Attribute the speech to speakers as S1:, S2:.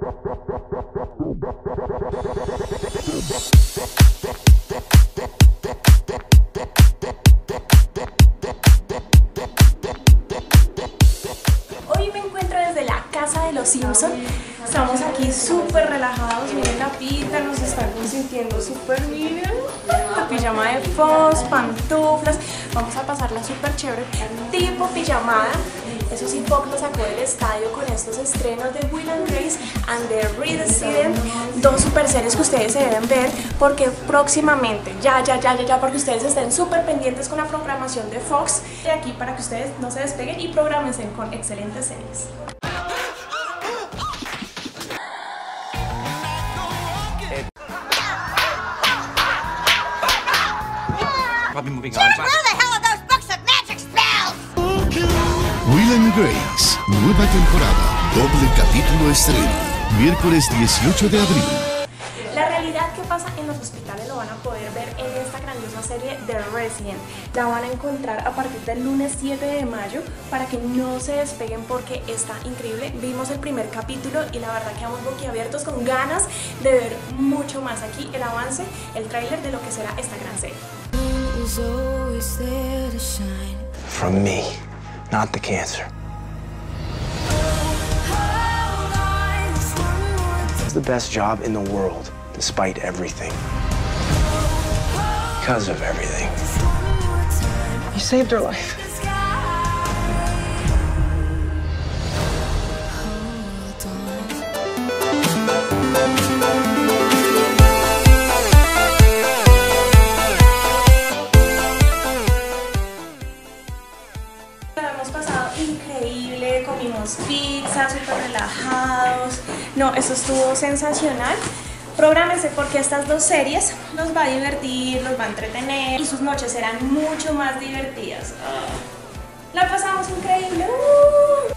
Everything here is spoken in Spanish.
S1: Hoy me encuentro desde la casa de los Simpson. Estamos aquí súper relajados, miren la pita, nos están consintiendo súper bien. Pijama de Fox, pantuflas, vamos a pasarla súper chévere, tipo pijamada. Eso sí, Fox lo sacó del estadio con estos estrenos de Will and Grace and the Resident, dos super series que ustedes se deben ver porque próximamente, ya, porque ustedes estén súper pendientes con la programación de Fox de aquí para que ustedes no se despeguen y programense con excelentes series.
S2: Will and Grace, nueva temporada, doble capítulo estreno, miércoles 18 de abril.
S1: La realidad que pasa en los hospitales lo van a poder ver en esta grandiosa serie The Resident. La van a encontrar a partir del lunes 7 de mayo para que no se despeguen porque está increíble. Vimos el primer capítulo y la verdad quedamos boquiabiertos con ganas de ver mucho más. Aquí el avance, el tráiler de lo que será esta gran serie.
S3: From me, not the cancer. It's the best job in the world, despite everything. Because of everything. You saved her life.
S1: Hemos pasado increíble, comimos pizza, súper relajados. No, eso estuvo sensacional. Prográmense porque estas dos series los va a divertir, los va a entretener y sus noches serán mucho más divertidas. La pasamos increíble.